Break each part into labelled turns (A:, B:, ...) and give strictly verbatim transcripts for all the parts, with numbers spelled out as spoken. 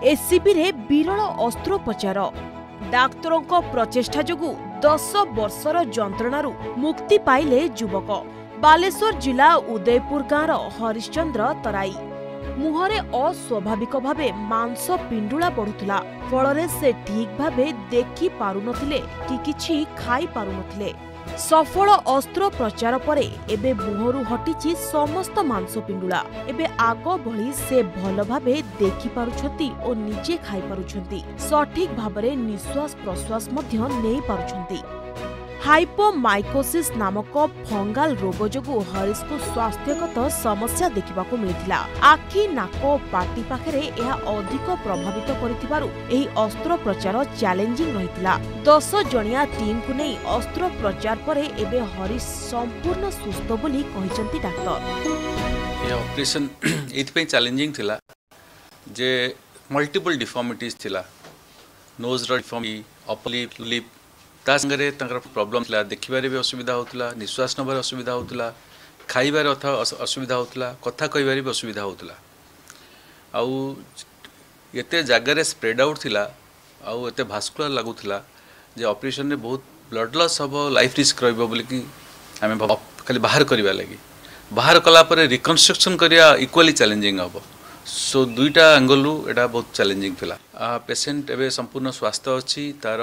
A: SCB रे विरल अस्त्रोपचार डाक्तरों प्रचेष्टा जोगु दस वर्षर जंत्रणारू मुक्ति पाइले युवक। बालेश्वर जिला उदयपुर गाँव हरिश्चंद्र तराई मुहरे अस्वाभाविक भावे मांस पिंडुला बढ़ुला फल से ठीक भावे देखि पारु नथिले कि किछि खाई पारु नथिले। सफल अस्त्रोपचार परे एबे मुहरु हटिछि समस्त मांस पिंडुला। एबे आग भली से भल भावे देखि पारुछंती ओ निजे खाई पारुछंती। सठिक भाबरे निश्वास प्रश्वास मध्य नै पारुछंती। हाइपोमाइकोसिस नामक फंगाल रोग जोगु हरीश को स्वास्थ्यगत समस्या देखिबाकू मिलिथिला। आखि नाक पाटी पाखरे यह अधिक प्रभावित करिथिबारु एही अस्त्रोपचार चैलेंजिंग रहिथिला। दस जणिया टीम को नै अस्त्रोपचार परे एबे हरीश संपूर्ण सुस्थ बोली कहिसंती डाक्टर।
B: ये ऑपरेशन एथपे चैलेंजिंग थिला जे मल्टीपल डिफॉर्मिटीज थिला। Nose deformity, upper lip, lip ता संगे प्रॉब्लम थिला। देखिबारे भी असुविधा होतला, निश्वास नबार असुविधा होतला, खाइबार असुविधा होतला, कथा कहिबारे भी असुविधा होतला। आउ एते जगह स्प्रेड आउट थिला आउ एते भास्कुलर लागुथिला जे ऑपरेशन ने बहुत ब्लड लॉस हबो, लाइफ रिस्क रहबो बोली कि हमें खाली बाहर करबा लागि बाहर कला परे रिकंस्ट्रक्शन करिया इक्वली चैलेंजिंग हबो। सो दुईटा एंगल रु एटा बहुत चैलेंजिंग थिला। पेशेंट एबे संपूर्ण स्वास्थ्य अछि। तार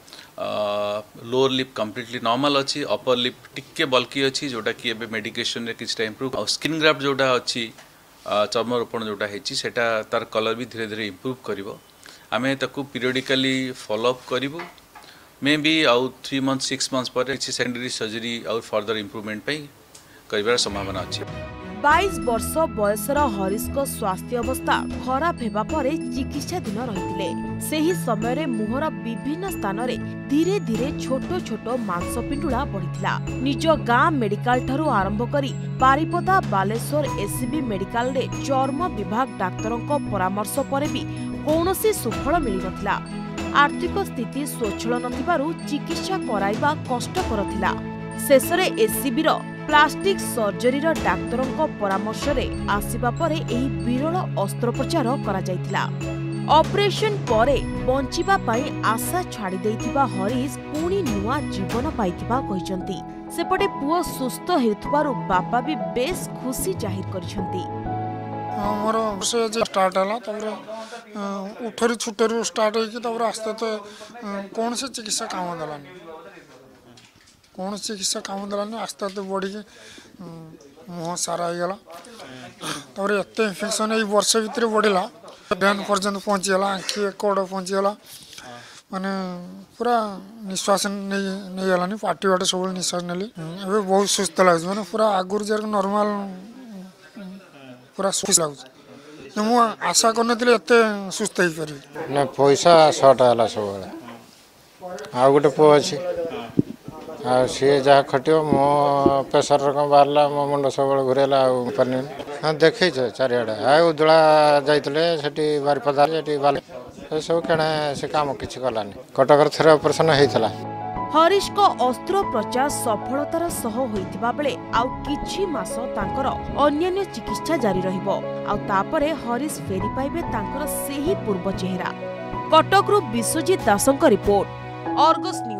B: लोअर लिप कंप्लीटली नॉर्मल अच्छी, अपर लिप टिके बल्कि अच्छी जोटा कि एबे मेडिकेशन रे किछटा इंप्रूव आ स्किन ग्राफ्ट जोटा अच्छी चर्म रोपण जोटा हेची सेटा तार कलर भी धीरे धीरे इंप्रूव करिवो। आमे ताकू पीरियडिकली फॉलो अप करिवो। मे बी आउ थ्री मंथ सिक्स मंथ्स पर किछि सेकेंडरी सर्जरी और फर्दर इंप्रूवमेंट पई करिवार संभावना अछि।
A: बाईस वर्ष बयसर हरीश को स्वास्थ्य अवस्था खराब हेबा परे चिकित्साधीन रहिथिले। सेही समय रे मुहर विभिन्न स्थान रे धीरे धीरे छोटो छोटो मांस पिंडुला बढ़िथिला। निज गाँ मेडिकल ठारू आरंभ करी बारिपदा बालेश्वर एससीबी मेडिकल रे चर्म विभाग डाक्तरों को परामर्श परे भी कौनसी सुफल मिली नथिला। आर्थिक स्थिति स्वच्छल नथिबारु चिकित्सा कराइबा कष्टकर थिला। शेषरे एससीबी रो प्लास्टिक सर्जरी डाक्तरों को परामर्श रे आसिबा परे एही विरल अस्त्रोपचार करा जायतिला। ऑपरेशन परे बंचिबा पाई आशा छाड़ी देइथिबा हरीश पुणी नुआ जीवन पाइथिबा कहिसंती। सेपटे पुओ सुस्थ हेउथबारु बापा भी बेस खुशी जाहिर करिसंती।
C: हमर से जे स्टार्ट हला तबरे उठरी छुटरी स्टार्ट होई कि तबरे आस्ते तो कोन से चिकित्सा काम दलानी कौन चिकित्सा काम दलानी आस्ते आस्ते बढ़ी के मुह सारा हो गला। तबरे एते इन्फेक्शन एई वर्ष भितर बढ़िला ब्रेन पर्यंत पहुंची गला, आंखी कोड पहुंची गला, माने पूरा निश्वास नहीं नहीं गलानी, पार्टी बाटे सब निश्वास नेली। एबे बहुत सुस्त लागछ, माने पूरा आगुर जर नॉर्मल पूरा सुस्त लागछ। मु आशा करनथिले एते सुस्त होई परी
D: ना। पैसा शॉर्ट आला सब आ गोटे पो अछि आ सी जहाँ खटियो मो प्रेसर रकम बाहरला, मो मुंड सब घुरेला पानी। हाँ देखे चारिआडे हाय उदला जाइतले सेठी बारिपदा सेठी बाले सब केना से काम किछि कलानी। कटकर थरे ऑपरेशन हेइतला।
A: हरीश को अस्त्रोपचार सफलतार सह होइतिबा बेले आउ किछि मास तांकर अन्यान्य चिकित्सा जारी रहिबो। आउ तापरे हरीश फेरी पाइबे तांकर सेही पूर्व चेहरा। कटकरू विश्वजीत दासଙ୍କ रिपोर्ट, अर्गस न्यूज।